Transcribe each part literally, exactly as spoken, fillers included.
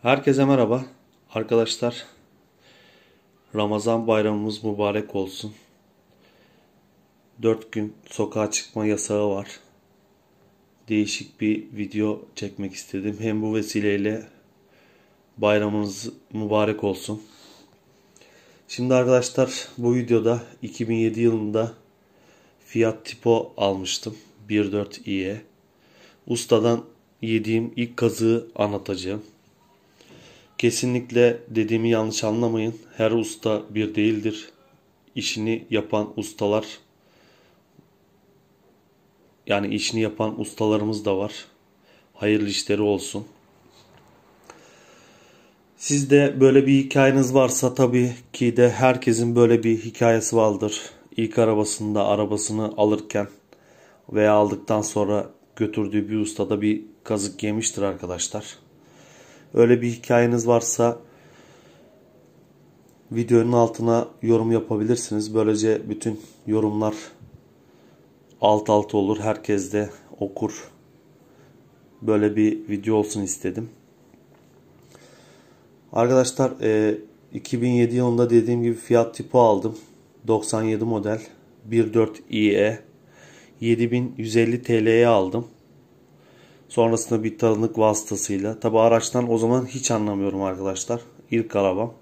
Herkese merhaba. Arkadaşlar, Ramazan bayramımız mübarek olsun. dört gün sokağa çıkma yasağı var. Değişik bir video çekmek istedim. Hem bu vesileyle bayramınız mübarek olsun. Şimdi arkadaşlar, bu videoda iki bin yedi yılında Fiat Tipo almıştım. bir nokta dört i'ye. Ustadan yediğim ilk kazığı anlatacağım. Kesinlikle dediğimi yanlış anlamayın. Her usta bir değildir. İşini yapan ustalar, yani işini yapan ustalarımız da var. Hayırlı işleri olsun. Sizde böyle bir hikayeniz varsa tabii ki de herkesin böyle bir hikayesi vardır. İlk arabasında arabasını alırken veya aldıktan sonra götürdüğü bir ustada bir kazık yemiştir arkadaşlar. Öyle bir hikayeniz varsa videonun altına yorum yapabilirsiniz. Böylece bütün yorumlar alt alta olur. Herkes de okur. Böyle bir video olsun istedim. Arkadaşlar e, iki bin yedi yılında dediğim gibi Fiat Tipo aldım. doksan yedi model bir nokta dört i'ye yedi bin yüz elli T L'ye aldım. Sonrasında bir tanıdık vasıtasıyla. Tabi araçtan o zaman hiç anlamıyorum arkadaşlar. İlk arabam.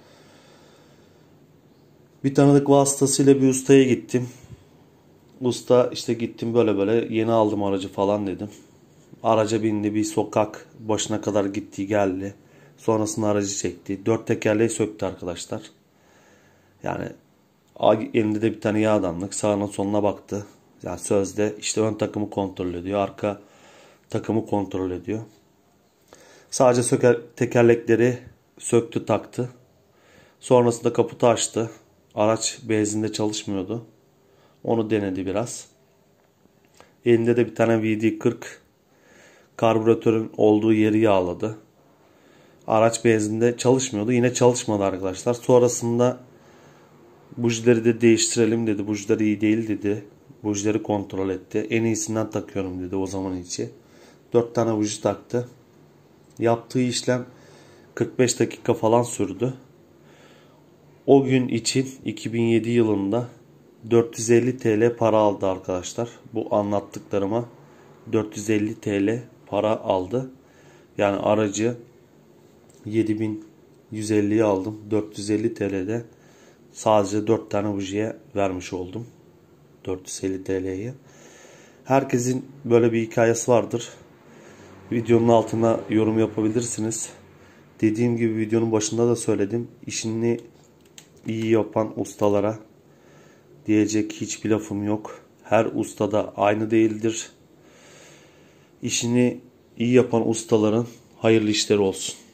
Bir tanıdık vasıtasıyla bir ustaya gittim. Usta işte gittim böyle böyle yeni aldım aracı falan dedim. Araca bindi, bir sokak başına kadar gitti geldi. Sonrasında aracı çekti. Dört tekerleği söktü arkadaşlar. Yani elinde de bir tane yağdanlık, sağına soluna baktı. Yani sözde işte ön takımı kontrol ediyor. Arka takımı kontrol ediyor. Sadece söker, tekerlekleri söktü taktı. Sonrasında kaputu açtı. Araç benzinde çalışmıyordu. Onu denedi biraz. Elinde de bir tane V D kırk karbüratörün olduğu yeri yağladı. Araç benzinde çalışmıyordu. Yine çalışmadı arkadaşlar. Sonrasında bujileri de değiştirelim dedi. Bujileri iyi değil dedi. Bujileri kontrol etti. En iyisinden takıyorum dedi o zaman içi. dört tane buji taktı. Yaptığı işlem kırk beş dakika falan sürdü. O gün için iki bin yedi yılında dört yüz elli T L para aldı arkadaşlar. Bu anlattıklarıma dört yüz elli T L para aldı. Yani aracı yedi bin yüz elliye aldım. dört yüz elli T L'de sadece dört tane bujiye vermiş oldum. dört yüz elli T L'yi. Herkesin böyle bir hikayesi vardır. Videonun altına yorum yapabilirsiniz. Dediğim gibi videonun başında da söyledim. İşini iyi yapan ustalara diyecek hiçbir lafım yok. Her usta da aynı değildir. İşini iyi yapan ustaların hayırlı işleri olsun.